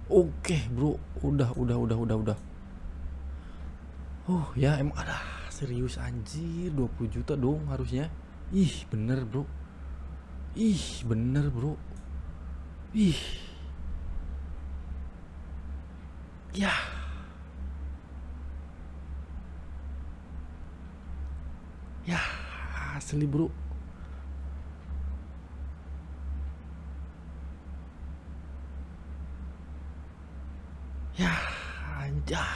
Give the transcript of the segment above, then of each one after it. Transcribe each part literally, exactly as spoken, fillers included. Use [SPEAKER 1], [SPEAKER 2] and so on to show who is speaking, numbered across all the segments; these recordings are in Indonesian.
[SPEAKER 1] Oke bro, udah udah udah udah udah. Oh ya emang ada serius anjir, dua puluh juta dong harusnya. Ih bener bro. Ih bener bro. Ih ya. Ya asli bro. Ya anjah.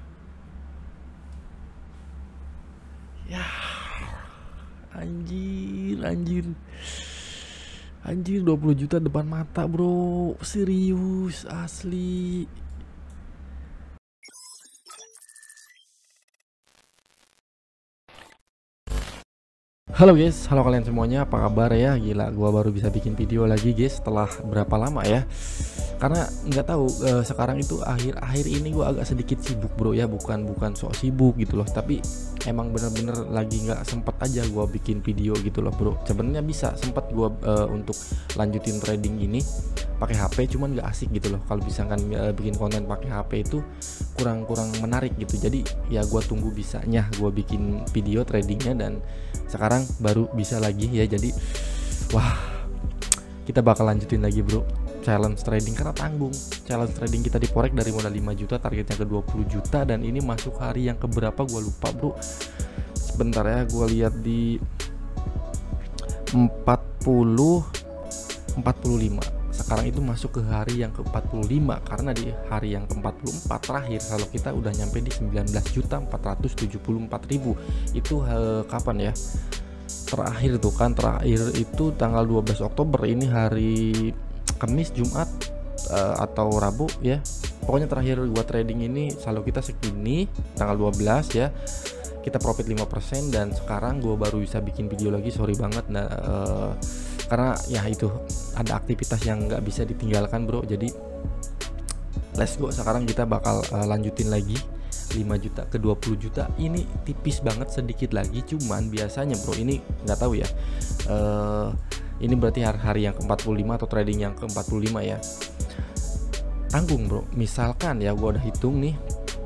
[SPEAKER 1] Ya anjir anjir. Anjir dua puluh juta depan mata bro. Serius asli. Halo guys, halo kalian semuanya, apa kabar ya? Gila, gua baru bisa bikin video lagi guys setelah berapa lama ya? Karena nggak tahu uh, sekarang itu akhir-akhir ini gua agak sedikit sibuk bro ya, bukan bukan sok sibuk gitu loh, tapi emang bener-bener lagi nggak sempet aja gua bikin video gitu loh bro. Sebenarnya bisa sempet gua uh, untuk lanjutin trading ini pakai H P, cuman nggak asik gitu loh. Kalau misalkan uh, bikin konten pakai H P itu kurang-kurang menarik gitu. Jadi ya gua tunggu bisanya gua bikin video tradingnya, dan sekarang baru bisa lagi ya. Jadi wah, kita bakal lanjutin lagi bro challenge trading, karena tanggung. Challenge trading kita di Forex dari modal lima juta, targetnya ke dua puluh juta, dan ini masuk hari yang keberapa gua lupa bro. Sebentar ya, gua lihat di empat puluh empat puluh lima. Sekarang itu masuk ke hari yang ke empat puluh lima, karena di hari yang ke empat puluh empat terakhir kalau kita udah nyampe di sembilan belas juta empat ratus tujuh puluh empat ribu. Itu eh, kapan ya? Terakhir tuh kan, terakhir itu tanggal dua belas Oktober, ini hari Kamis, Jumat uh, atau Rabu ya. Pokoknya terakhir gua trading ini saldo kita segini tanggal dua belas ya. Kita profit lima persen, dan sekarang gua baru bisa bikin video lagi, sorry banget. Nah, uh, karena ya itu ada aktivitas yang nggak bisa ditinggalkan bro. Jadi let's go, sekarang kita bakal uh, lanjutin lagi lima juta ke dua puluh juta. Ini tipis banget, sedikit lagi, cuman biasanya bro ini nggak tahu ya, uh, ini berarti hari-hari yang ke empat puluh lima atau trading yang ke empat puluh lima ya. Tanggung bro, misalkan ya gua udah hitung nih,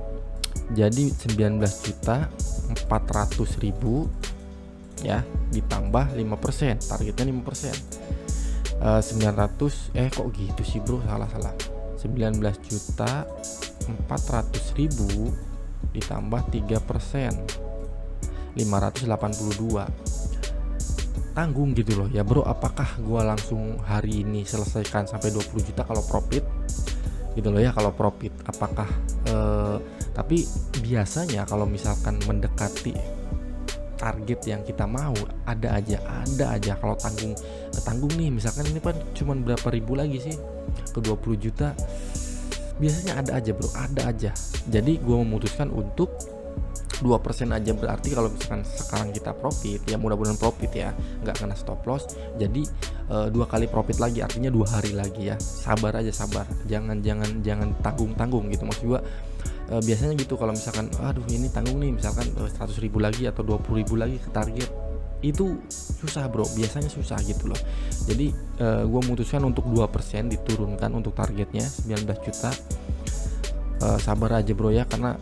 [SPEAKER 1] jadi sembilan belas juta empat ratus ribu ya, ditambah lima persen, targetnya lima persen, uh, sembilan ratus eh kok gitu sih bro, salah-salah. Sembilan belas juta empat ratus ribu ditambah tiga persen, lima ratus delapan puluh dua. Tanggung gitu loh ya bro. Apakah gua langsung hari ini selesaikan sampai dua puluh juta kalau profit gitu loh ya, kalau profit apakah eh, tapi biasanya kalau misalkan mendekati target yang kita mau, ada aja ada aja kalau tanggung ketanggung nih, misalkan ini kan cuman berapa ribu lagi sih ke dua puluh juta, biasanya ada aja bro, ada aja. Jadi gua memutuskan untuk dua persen aja. Berarti kalau misalkan sekarang kita profit ya, mudah-mudahan profit ya, nggak kena stop loss. Jadi e, dua kali profit lagi, artinya dua hari lagi ya. Sabar aja, sabar, jangan jangan jangan tanggung-tanggung gitu. Maksud gua e, biasanya gitu, kalau misalkan aduh ini tanggung nih, misalkan e, seratus ribu lagi atau dua puluh ribu lagi ke target, itu susah bro, biasanya susah gitu loh. Jadi e, gua memutuskan untuk dua persen diturunkan untuk targetnya sembilan belas juta. e, sabar aja bro ya, karena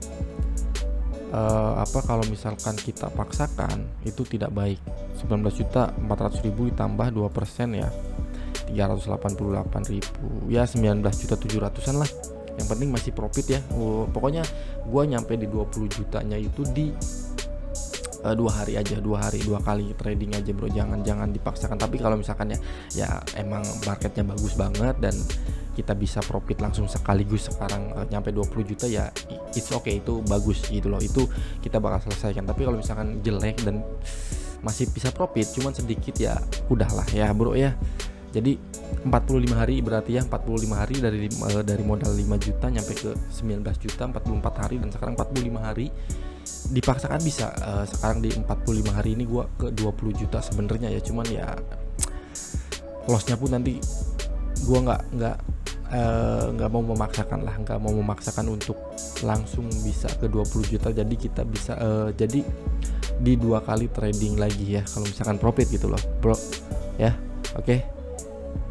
[SPEAKER 1] Uh, apa kalau misalkan kita paksakan itu tidak baik. Sembilan belas juta empat ratus ribu ditambah dua persen ya, tiga ratus delapan puluh delapan ribu ya, sembilan belas juta tujuh ratusan lah. Yang penting masih profit ya. uh, Pokoknya gua nyampe di dua puluh jutanya itu di uh, dua hari aja, dua hari dua kali trading aja bro. Jangan jangan dipaksakan. Tapi kalau misalkan ya ya emang marketnya bagus banget dan kita bisa profit langsung sekaligus sekarang uh, nyampe dua puluh juta ya, it's okay, itu bagus gitu loh, itu kita bakal selesaikan. Tapi kalau misalkan jelek dan masih bisa profit cuman sedikit ya udahlah ya bro ya. Jadi empat puluh lima hari berarti ya, empat puluh lima hari dari uh, dari modal lima juta nyampe ke sembilan belas juta, empat puluh empat hari, dan sekarang empat puluh lima hari. Dipaksakan bisa, uh, sekarang di empat puluh lima hari ini gua ke dua puluh juta sebenarnya ya, cuman ya lossnya pun nanti gua nggak nggak nggak uh, mau memaksakan lah, nggak mau memaksakan untuk langsung bisa ke dua puluh juta. Jadi kita bisa uh, jadi di dua kali trading lagi ya kalau misalkan profit gitu loh bro ya. Oke okay.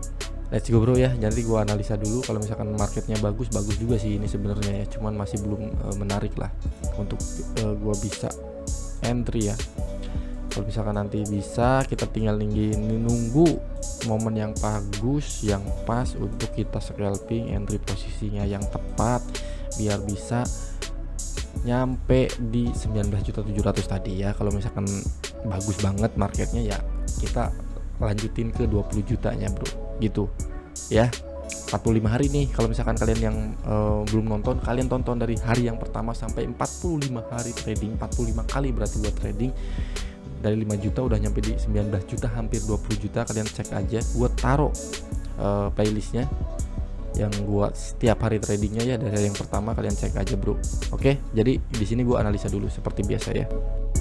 [SPEAKER 1] let's go bro ya. Jadi gua analisa dulu, kalau misalkan marketnya bagus, bagus juga sih ini sebenarnya ya, cuman masih belum uh, menarik lah untuk uh, gua bisa entry ya. Kalau misalkan nanti bisa, kita tinggal nunggu momen yang bagus, yang pas untuk kita scalping, entry posisinya yang tepat biar bisa nyampe di sembilan belas juta tujuh ratus tadi ya. Kalau misalkan bagus banget marketnya ya, kita lanjutin ke dua puluh jutanya bro, gitu ya. Empat puluh lima hari nih, kalau misalkan kalian yang uh, belum nonton, kalian tonton dari hari yang pertama sampai empat puluh lima hari trading, empat puluh lima kali berarti buat trading. Dari lima juta udah nyampe di sembilan belas juta, hampir dua puluh juta. Kalian cek aja, gue taruh uh, playlistnya yang buat setiap hari tradingnya ya, dari yang pertama kalian cek aja bro. Oke, jadi di sini gue analisa dulu seperti biasa ya.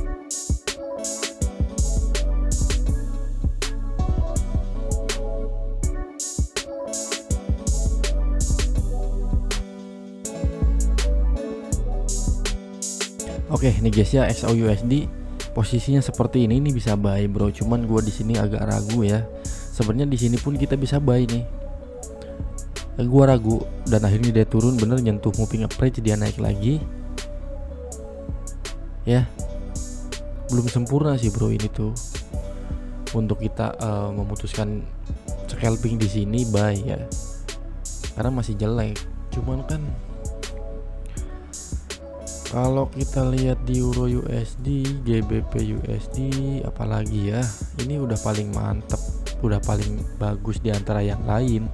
[SPEAKER 1] Oke, ini guys ya, X A U U S D posisinya seperti ini, ini bisa buy bro. Cuman gue di sini agak ragu ya. Sebenarnya di sini pun kita bisa buy nih. Gue ragu, dan akhirnya dia turun bener, nyentuh moving average, dia naik lagi. Ya, belum sempurna sih bro ini tuh untuk kita uh, memutuskan scalping di sini buy ya, karena masih jelek. Cuman kan kalau kita lihat di Euro U S D, G B P U S D, apalagi ya, ini udah paling mantep, udah paling bagus di antara yang lain.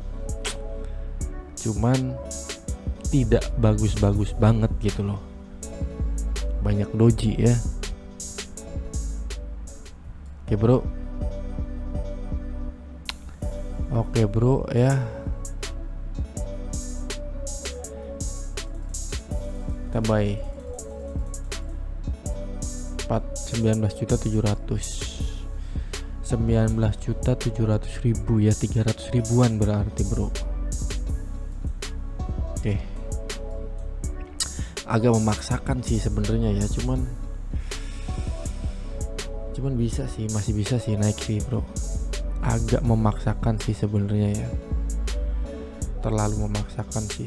[SPEAKER 1] Cuman tidak bagus-bagus banget gitu loh, banyak doji ya. Oke bro, oke bro ya, kita buy sembilan belas juta tujuh ratus, sembilan belas juta tujuh ratus ribu ya, tiga ratus ribuan berarti bro. Oke, agak memaksakan sih sebenarnya ya, cuman cuman bisa sih, masih bisa sih naik sih bro. Agak memaksakan sih sebenarnya ya, terlalu memaksakan sih.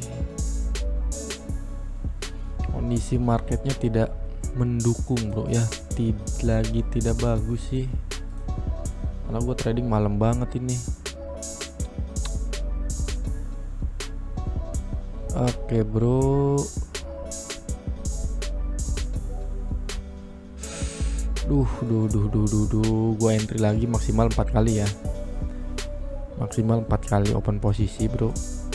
[SPEAKER 1] Kondisi marketnya tidak mendukung bro ya, tid lagi tidak bagus sih, karena gue trading malam banget ini. Oke bro, duh duh duh duh duh duh gue entry lagi maksimal empat kali ya, maksimal empat kali open posisi bro.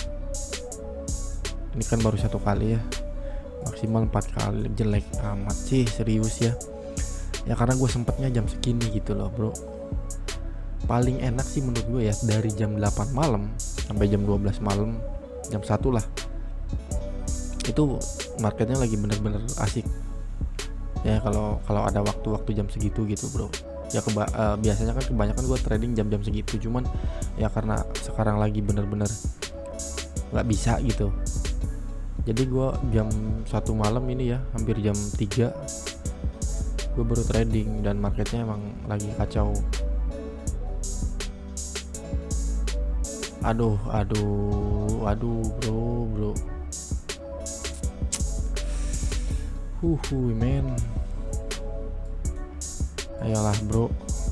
[SPEAKER 1] Ini kan baru satu kali ya, maksimal empat kali, jelek amat sih, serius ya. Ya karena gue sempetnya jam segini gitu loh bro. Paling enak sih menurut gue ya dari jam delapan malam sampai jam dua belas malam, jam satu lah, itu marketnya lagi bener-bener asik ya. Kalau kalau ada waktu-waktu jam segitu gitu bro ya, keba uh, biasanya kan kebanyakan gue trading jam-jam segitu. Cuman ya karena sekarang lagi bener-bener nggak bisa gitu, jadi gue jam satu malam ini ya, hampir jam tiga gue baru trading, dan marketnya emang lagi kacau. Aduh aduh aduh bro bro huhu men, ayolah bro.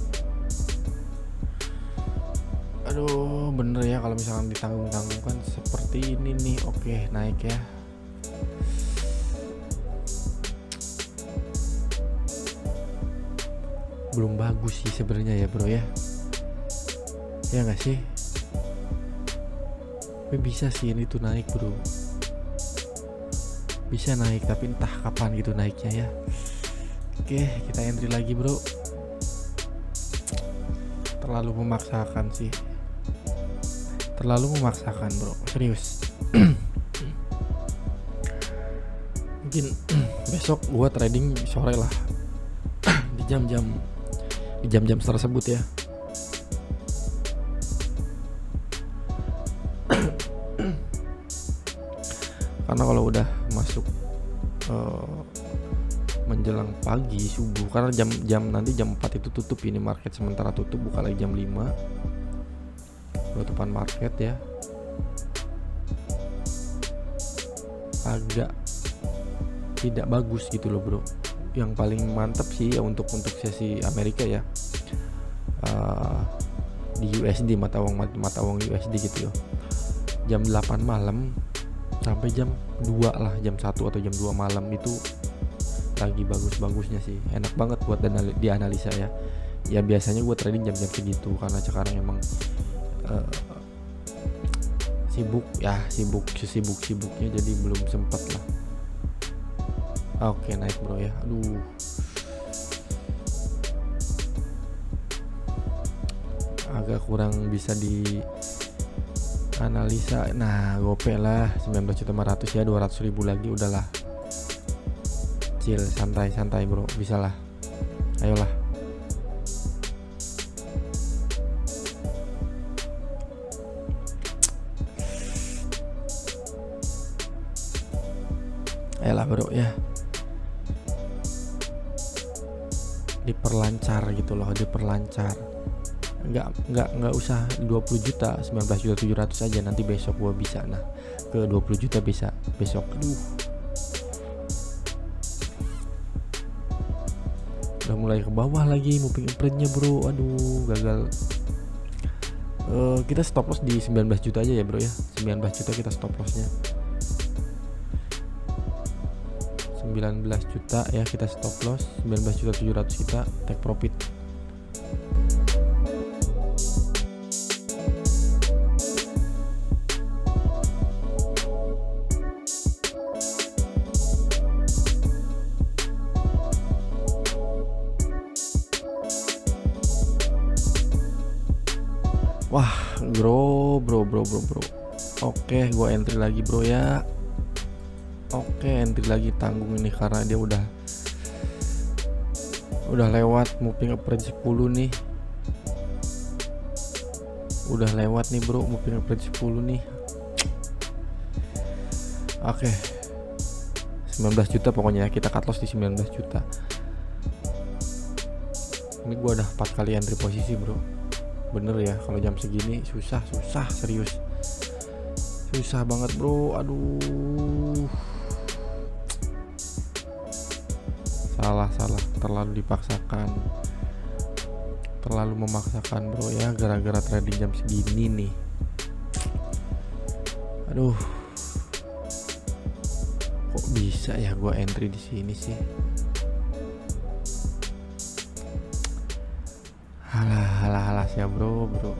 [SPEAKER 1] Aduh bener ya, kalau misalkan ditanggung-tanggungkan seperti ini nih. Oke, naik ya. Belum bagus sih sebenarnya ya bro ya, ya nggak sih? Tapi bisa sih ini tuh naik bro, bisa naik, tapi entah kapan gitu naiknya ya. Oke, kita entry lagi bro. Terlalu memaksakan sih, terlalu memaksakan bro, serius. Mungkin besok gua trading sore lah, di jam-jam di jam-jam tersebut ya. Karena kalau udah masuk uh, menjelang pagi subuh, karena jam-jam nanti jam empat itu tutup ini market, sementara tutup buka lagi jam lima. penutupan market ya, agak tidak bagus gitu loh bro. Yang paling mantap sih ya untuk untuk sesi Amerika ya, uh, di U S D, mata uang mata uang U S D gitu ya, jam delapan malam sampai jam dua lah, jam satu atau jam dua malam itu lagi bagus-bagusnya sih, enak banget buat dianalisa ya. Ya biasanya gue trading jam-jam segitu karena sekarang emang uh, sibuk ya, sibuk sibuk-sibuknya jadi belum sempet lah. Oke, naik bro ya. Aduh. Agak kurang bisa di analisa. Nah, gope lah sembilan belas juta lima ratus ya, dua ratus ribu lagi udahlah. Chill, santai-santai bro, bisa lah. Ayolah. Ayolah bro ya. Diperlancar gitu loh, diperlancar. Nggak nggak nggak usah dua puluh juta, sembilan belas juta tujuh ratus aja, nanti besok gua bisa nah ke dua puluh juta bisa besok. Aduh, udah mulai ke bawah lagi moving average-nya bro. Aduh, gagal. Uh, kita stop loss di sembilan belas juta aja ya bro ya, sembilan belas juta kita stop lossnya. sembilan belas juta ya kita stop loss, sembilan belas juta tujuh ratus kita take profit. Wah bro bro bro bro bro oke, gua entry lagi bro ya. Oke, entry lagi, tanggung ini karena dia udah udah lewat moving average sepuluh nih. Udah lewat nih bro moving average sepuluh nih. Oke. sembilan belas juta pokoknya ya, kita cut loss di sembilan belas juta. Ini gua udah empat kali entry posisi bro. Bener ya, kalau jam segini susah susah serius. Susah banget bro. Aduh. Salah salah terlalu dipaksakan, terlalu memaksakan bro ya, gara-gara trading jam segini nih. Aduh, kok bisa ya gua entry di sini sih? Halah halah halah ya bro bro.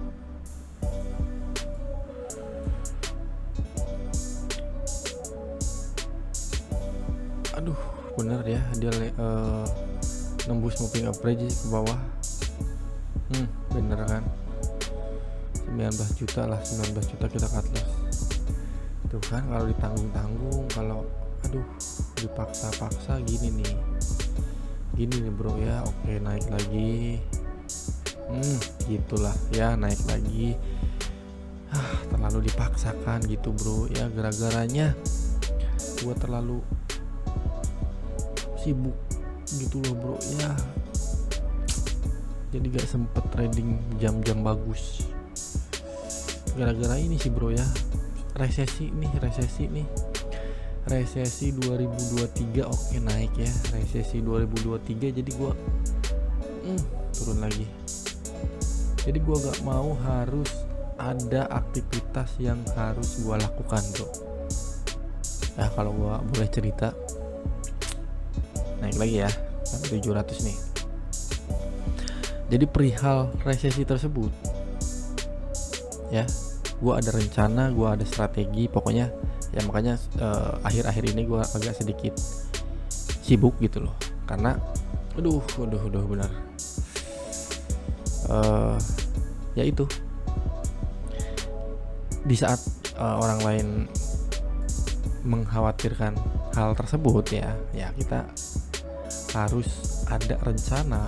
[SPEAKER 1] Aduh, bener ya dia uh, nembus moving average ke bawah. Hmm, bener kan? sembilan belas juta lah, sembilan belas juta kita cut loss. Tuh kan kalau ditanggung-tanggung, kalau aduh dipaksa-paksa gini nih. Gini nih bro ya. Oke, naik lagi. Hmm, gitulah ya, naik lagi. Ah, terlalu dipaksakan gitu bro ya, gara-garanya gua terlalu sibuk gitu loh bro ya, jadi gak sempet trading jam-jam bagus gara-gara ini sih bro ya. Resesi nih, resesi nih, resesi dua ribu dua puluh tiga. Oke, naik ya, resesi dua ribu dua puluh tiga, jadi gua hmm, turun lagi. Jadi gua gak mau harus ada aktivitas yang harus gua lakukan bro. Nah, kalau gua boleh cerita, naik lagi ya sampai tujuh ratus nih. Jadi perihal resesi tersebut ya, gue ada rencana, gue ada strategi, pokoknya ya makanya uh, akhir-akhir ini gue agak sedikit sibuk gitu loh, karena aduh aduh aduh benar uh, ya itu di saat uh, orang lain mengkhawatirkan hal tersebut ya, ya kita harus ada rencana.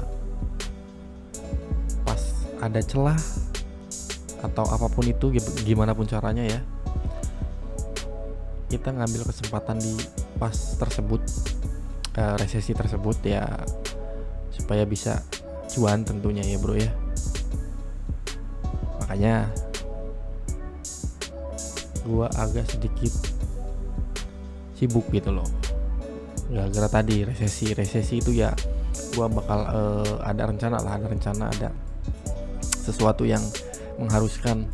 [SPEAKER 1] Pas ada celah atau apapun itu, gimana pun caranya ya, kita ngambil kesempatan di pas tersebut, uh, resesi tersebut ya, supaya bisa cuan tentunya ya bro ya. Makanya gua agak sedikit sibuk gitu loh. Gara-gara tadi resesi resesi itu ya, gua bakal uh, ada rencana lah, ada rencana, ada sesuatu yang mengharuskan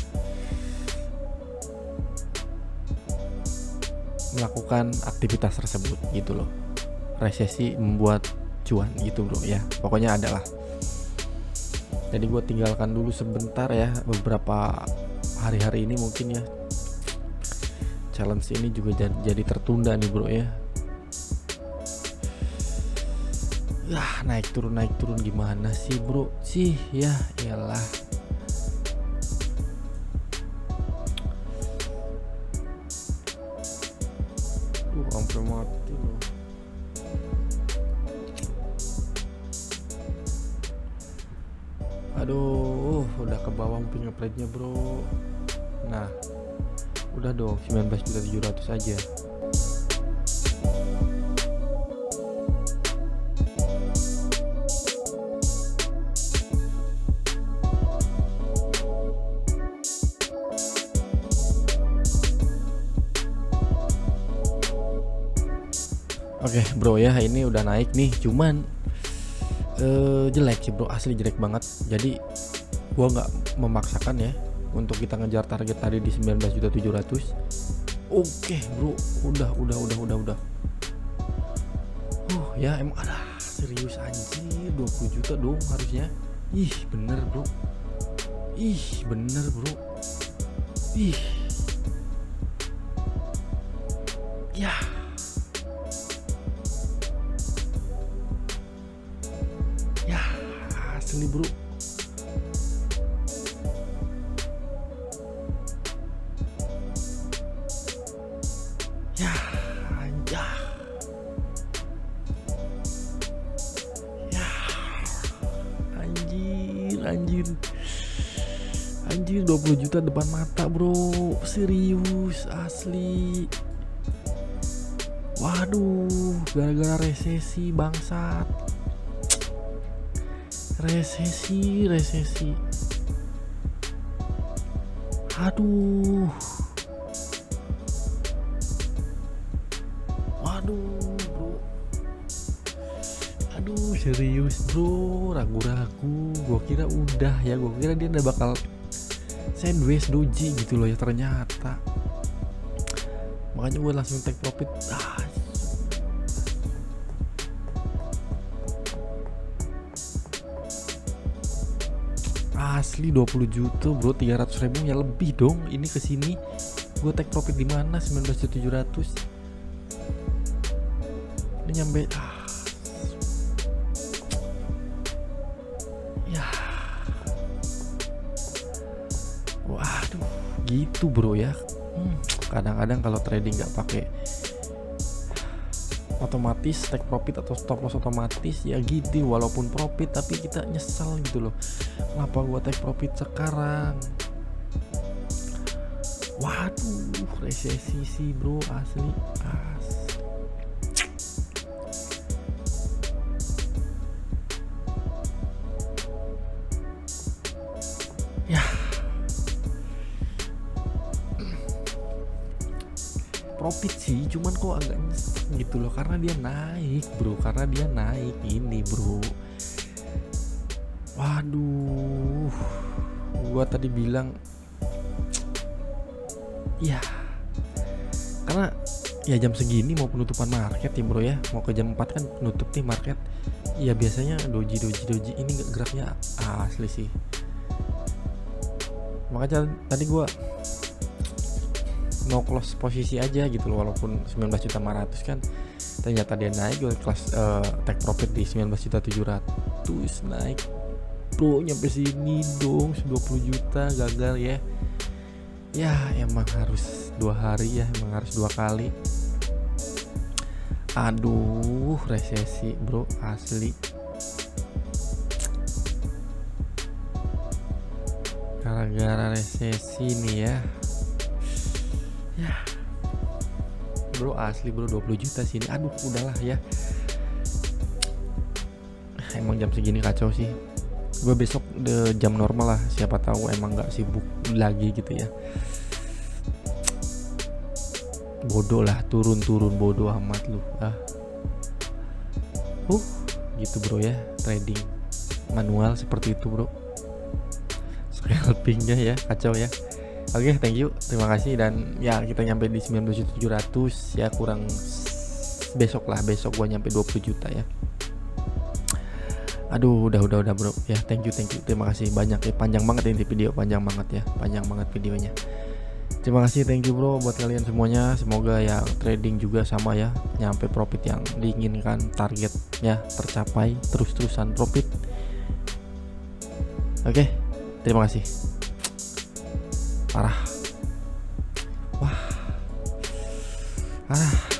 [SPEAKER 1] melakukan aktivitas tersebut gitu loh. Resesi membuat cuan gitu bro ya, pokoknya ada lah. Jadi gue tinggalkan dulu sebentar ya, beberapa hari-hari ini mungkin ya. Challenge ini juga jadi, jadi tertunda nih bro ya. Yah, naik turun naik turun gimana sih bro sih ya, iyalah. Duh, sampai mati loh. Aduh, udah ke bawah fingerprintnya bro. Nah, udah dong, sembilan belas juta tujuh ratus aja. Oke okay, bro ya, ini udah naik nih, cuman uh, jelek sih bro, asli jelek banget. Jadi gua nggak memaksakan ya untuk kita ngejar target tadi di sembilan belas juta tujuh ratus. Oke bro, udah udah udah udah udah. Uh ya emang ada serius anjir, dua puluh juta dong harusnya. Ih bener bro, ih bener bro, ih ya. Asli bro, ya anjah, ya anjir anjir anjir dua puluh juta depan mata bro, serius asli. Waduh, gara-gara resesi bangsat. Resesi, resesi. Aduh. Waduh, bro. Aduh, serius, bro. Ragu-ragu. Gua kira udah ya, gua kira dia udah bakal sideways doji gitu loh ya, ternyata. Makanya gue langsung take profit. Ah, asli dua puluh juta bro, tiga ratus ribu ya lebih dong ini kesini. Gue take profit di mana? sembilan belas juta tujuh ratus. Ini nyampe ah. Ya. Waduh, gitu bro ya. Hmm, kadang-kadang kalau trading nggak pakai otomatis take profit atau stop loss otomatis ya gitu, walaupun profit tapi kita nyesel gitu loh, kenapa gua take profit sekarang. Waduh, resesi sih bro, asli as ya. Profit sih, cuman kok agak nyesek gitu loh, karena dia naik bro, karena dia naik ini bro. Waduh, gua tadi bilang ya, karena ya jam segini mau penutupan market ya bro ya, mau ke jam empat kan penutup nih market. Ya biasanya doji doji doji ini nggak geraknya asli sih. Makanya tadi gua no close posisi aja gitu loh, walaupun sembilan belas juta lima ratus kan ternyata dia naik. Gue kelas uh, take profit di sembilan belas juta tujuh ratus, naik bro nyampe sini dong, dua puluh juta gagal ya. Ya emang harus dua hari ya, emang harus dua kali. Aduh, resesi bro asli. Gara-gara resesi nih ya. Ya bro asli bro, dua puluh juta sini. Aduh udahlah ya, emang jam segini kacau sih. Gue besok de jam normal lah, siapa tahu emang gak sibuk lagi gitu ya. bodoh lah, turun-turun bodoh amat lu ah. Uh gitu bro ya, trading manual seperti itu bro, scalpingnya ya kacau ya. Oke, okay, thank you, terima kasih. Dan ya kita nyampe di sembilan belas juta tujuh ratus ya, kurang besok lah, besok gua nyampe dua puluh juta ya. Aduh, udah udah udah bro ya, thank you thank you, terima kasih banyak ya, panjang banget ini video, panjang banget ya, panjang banget videonya. Terima kasih, thank you bro buat kalian semuanya. Semoga yang trading juga sama ya, nyampe profit yang diinginkan, targetnya tercapai, terus-terusan profit. Oke, terima kasih. Parah. Wah. Parah.